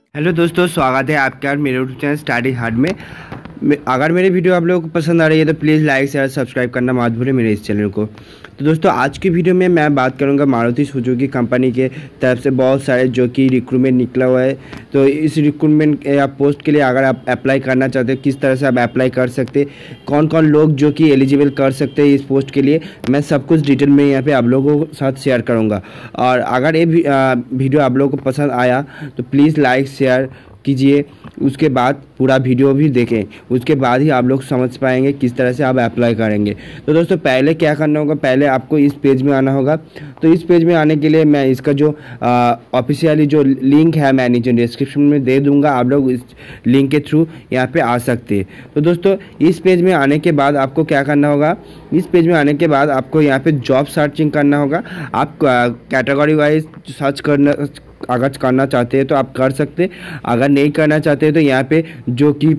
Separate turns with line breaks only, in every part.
Hello दोस्तों, स्वागत है आपका मेरे यूट्यूब चैनल स्टडी हार्ड में। अगर मेरी वीडियो आप लोगों को पसंद आ रही है तो प्लीज़ लाइक शेयर सब्सक्राइब करना मत भूलें मेरे इस चैनल को। तो दोस्तों, आज की वीडियो में मैं बात करूंगा मारुति सुजुकी कंपनी के तरफ से बहुत सारे जो कि रिक्रूटमेंट निकला हुआ है। तो इस रिक्रूटमेंट या पोस्ट के लिए अगर आप अप्लाई करना चाहते हो, किस तरह से आप अप्लाई कर सकते, कौन कौन लोग जो कि एलिजिबल कर सकते हैं इस पोस्ट के लिए, मैं सब कुछ डिटेल में यहाँ पे आप लोगों के साथ शेयर करूँगा। और अगर ये वीडियो आप लोगों को पसंद आया तो प्लीज़ लाइक शेयर कीजिए, उसके बाद पूरा वीडियो भी देखें, उसके बाद ही आप लोग समझ पाएंगे किस तरह से आप अप्लाई करेंगे। तो दोस्तों, पहले क्या करना होगा, पहले आपको इस पेज में आना होगा। तो इस पेज में आने के लिए मैं इसका जो ऑफिशियली जो लिंक है मैं नीचे डिस्क्रिप्शन में दे दूंगा, आप लोग इस लिंक के थ्रू यहाँ पे आ सकते हैं। तो दोस्तों, इस पेज में आने के बाद आपको क्या करना होगा, इस पेज में आने के बाद आपको यहाँ पे जॉब सर्चिंग करना होगा। आप कैटेगरी वाइज सर्च अगर करना चाहते हैं तो आप कर सकते, अगर नहीं करना चाहते हैं तो यहाँ पे जो कि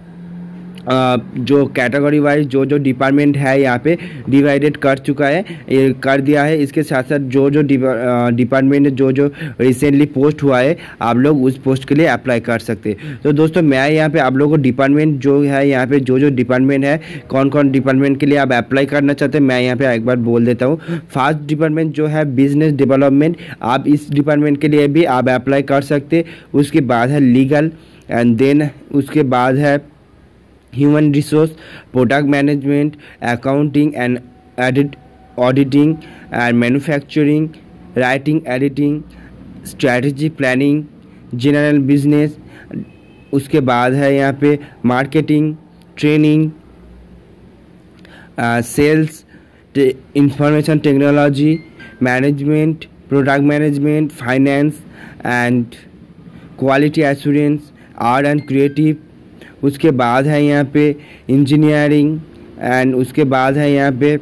जो कैटेगरी वाइज जो डिपार्टमेंट है यहाँ पे डिवाइडेड कर चुका है, ये कर दिया है। इसके साथ साथ जो डिपार्टमेंट जो रिसेंटली पोस्ट हुआ है, आप लोग उस पोस्ट के लिए अप्लाई कर सकते। तो दोस्तों, मैं यहाँ पे आप लोगों को डिपार्टमेंट जो है यहाँ पे जो डिपार्टमेंट है, कौन कौन डिपार्टमेंट के लिए आप अप्लाई करना चाहते हैं, मैं यहाँ पे एक बार बोल देता हूँ। फर्स्ट डिपार्टमेंट जो है बिजनेस डेवलपमेंट, आप इस डिपार्टमेंट के लिए भी आप अप्लाई कर सकते। उसके बाद है लीगल, एंड देन उसके बाद है human resource, product management, accounting and auditing and manufacturing, writing editing, strategy planning, general business. उसके बाद है यहाँ पे marketing, training, sales, information technology, management, product management, finance and quality assurance, art and creative. उसके बाद है यहाँ पे इंजीनियरिंग, एंड उसके बाद है यहाँ पे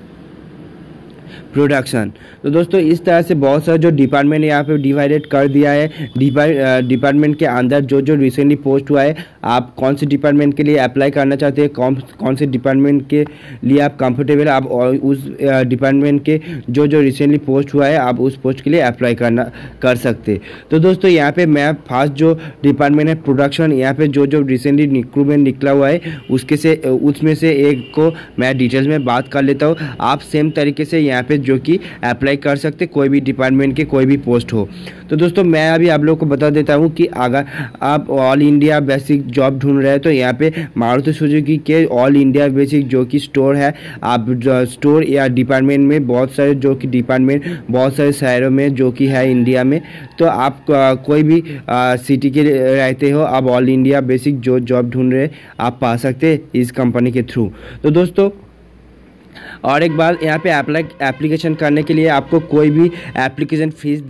प्रोडक्शन। तो दोस्तों, इस तरह से बहुत सारे जो डिपार्टमेंट यहाँ पे डिवाइडेड कर दिया है। डिपार्टमेंट के अंदर जो रिसेंटली पोस्ट हुआ है, आप कौन से डिपार्टमेंट के लिए अप्लाई करना चाहते हैं, कौन से डिपार्टमेंट के लिए आप कंफर्टेबल, आप उस डिपार्टमेंट के जो रिसेंटली पोस्ट हुआ है आप उस पोस्ट के लिए अप्लाई कर सकते। तो दोस्तों, यहाँ पे मैं फर्स्ट जो डिपार्टमेंट है प्रोडक्शन, यहाँ पे जो रिसेंटली रिक्रूटमेंट निकला हुआ है उसमें से एक को मैं डिटेल्स में बात कर लेता हूँ। आप सेम तरीके से यहाँ पे जो कि अप्लाई कर सकते, कोई भी डिपार्टमेंट के कोई भी पोस्ट हो। तो दोस्तों, मैं अभी आप लोगों को बता देता हूँ कि अगर आप ऑल इंडिया बेसिक जॉब ढूंढ रहे हैं तो यहाँ पे मारुति सुजुकी के ऑल इंडिया बेसिक जो कि स्टोर है, आप स्टोर या डिपार्टमेंट में बहुत सारे जो कि डिपार्टमेंट बहुत सारे शहरों में जो कि है इंडिया में। तो आप कोई भी सिटी के रहते हो, आप ऑल इंडिया बेसिक जो जॉब ढूंढ रहे आप पा सकते इस कंपनी के थ्रू। तो दोस्तों, और एक बात, यहाँ पे एप्लीकेशन करने के लिए आपको कोई भी एप्लीकेशन फीस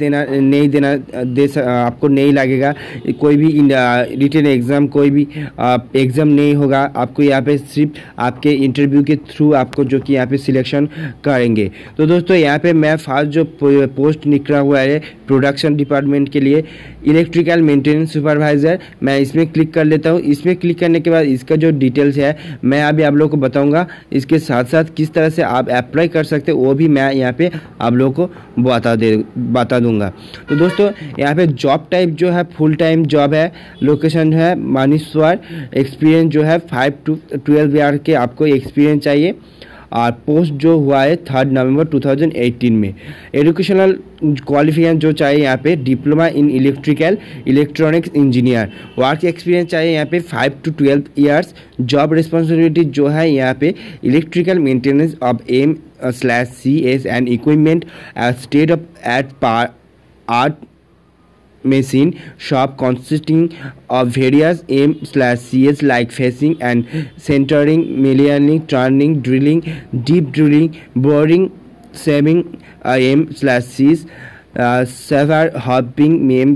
आपको नहीं लगेगा। कोई भी रिटन एग्ज़ाम, कोई भी एग्ज़ाम नहीं होगा। आपको यहाँ पे सिर्फ आपके इंटरव्यू के थ्रू आपको जो कि यहाँ पे सिलेक्शन करेंगे। तो दोस्तों, यहाँ पे मैं फर्स्ट जो पोस्ट निकला हुआ है प्रोडक्शन डिपार्टमेंट के लिए, इलेक्ट्रिकल मेंटेनेंस सुपरवाइज़र, मैं इसमें क्लिक कर लेता हूँ। इसमें क्लिक करने के बाद इसका जो डिटेल्स है मैं अभी आप लोगों को बताऊँगा। इसके साथ साथ किस तरह से आप अप्लाई कर सकते वो भी मैं यहाँ पे आप लोगों को बता दूंगा। तो दोस्तों, यहाँ पे जॉब टाइप जो है फुल टाइम जॉब है, लोकेशन है मानेसर, एक्सपीरियंस जो है 5 to 12 ईयर के आपको एक्सपीरियंस चाहिए, और पोस्ट जो हुआ है 3 नवंबर 2018 में। एजुकेशनल क्वालिफिकेशन जो चाहिए यहाँ पे diploma in electronics engineer. Work experience चाहिए यहाँ पे 5 to 12 ईयर्स। जॉब रिस्पॉन्सिबिलिटी जो है यहाँ पे electrical maintenance of M/CS and equipment state of art machine shop consisting of various M/CS like facing and centering, milling, turning, drilling, deep drilling, boring, saving M/CS, sever hopping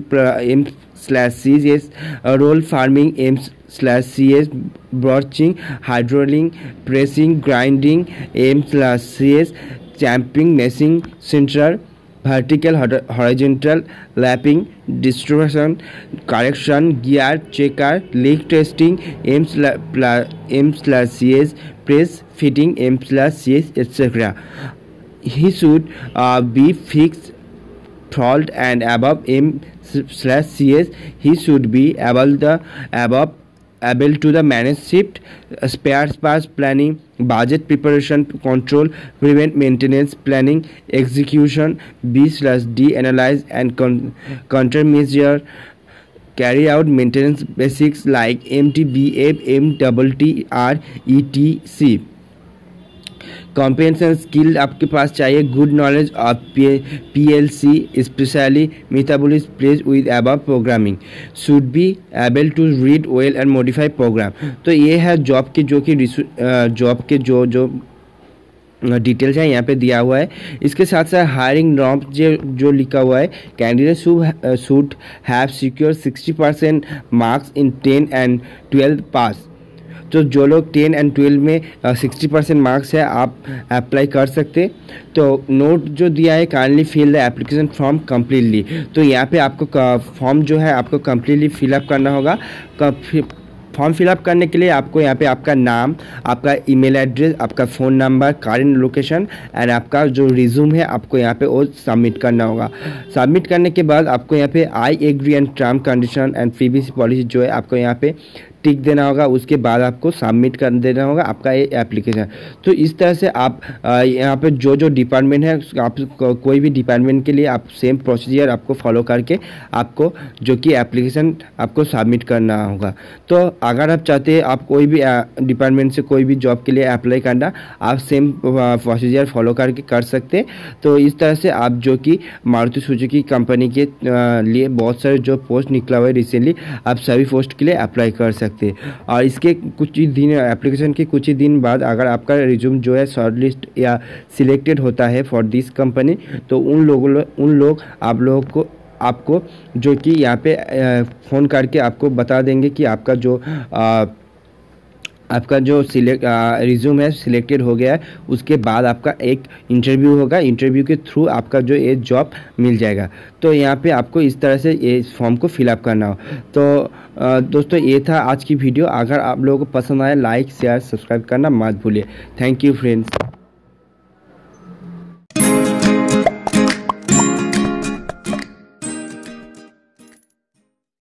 M/CS, roll farming M/CS, broaching, hydraulic, pressing, grinding M/CS, champing, meshing, central, vertical, horizontal, lapping, distribution, correction, gear checker, leak testing, M/CS, press fitting, M/CS, etc. He should be fixed 12 and above M/CS. He should be able to the manage shift, spare parts planning, budget preparation, control, prevent maintenance planning, execution, B/D analyze and countermeasure, carry out maintenance basics like MTBF, MTTR, etc. Comprehension skill आपके पास चाहिए, good knowledge of PLC specially metabolism place with above programming, should be able to read well and modify program. तो ये है job के job के जो details है यहाँ पे दिया हुआ है। इसके साथ साथ हायरिंग नॉर्म्स जो लिखा हुआ है, candidate should have secure 60% marks in 10 and 12 पास। तो जो लोग 10 and 12 में 60% मार्क्स है आप अप्लाई कर सकते। तो नोट जो दिया है, kindly fill the application form completely. तो यहाँ पे आपको फॉर्म जो है आपको कम्प्लीटली फिलअप करना होगा। फॉर्म फिलअप करने के लिए आपको यहाँ पे आपका नाम, आपका ईमेल एड्रेस, आपका phone number, current location and आपका जो रिज्यूम है आपको यहाँ पे वो सबमिट करना होगा। सबमिट करने के बाद आपको यहाँ पे I agree and term condition and previous policy जो है आपको यहाँ पे टिक देना होगा। उसके बाद आपको सबमिट कर देना होगा आपका ये एप्लीकेशन। तो इस तरह से आप यहाँ पे जो डिपार्टमेंट है, आप कोई भी डिपार्टमेंट के लिए आप सेम प्रोसीजर आपको फॉलो करके आपको जो कि एप्लीकेशन आपको सबमिट करना होगा। तो अगर आप चाहते हैं आप कोई भी डिपार्टमेंट से कोई भी जॉब के लिए अप्लाई करना, आप सेम प्रोसीजर फॉलो करके कर सकते। तो इस तरह से आप जो कि मारुति सुजुकी कंपनी के लिए बहुत सारे जो पोस्ट निकला हुआ है रिसेंटली, आप सभी पोस्ट के लिए अप्लाई कर सकते। और इसके कुछ ही दिन, एप्लीकेशन के कुछ ही दिन बाद अगर आपका रिज्यूम जो है शॉर्ट लिस्ट या सिलेक्टेड होता है फॉर दिस कंपनी, तो उन लोग आप लोगों को आपको जो कि यहाँ पे फ़ोन करके आपको बता देंगे कि आपका जो रिज्यूम है सिलेक्टेड हो गया है। उसके बाद आपका एक इंटरव्यू होगा, इंटरव्यू के थ्रू आपका जो ये जॉब मिल जाएगा। तो यहाँ पे आपको इस तरह से ये फॉर्म को फिलअप करना हो। तो दोस्तों ये था आज की वीडियो। अगर आप लोगों को पसंद आया, लाइक शेयर सब्सक्राइब करना मत भूलिए। Thank you friends.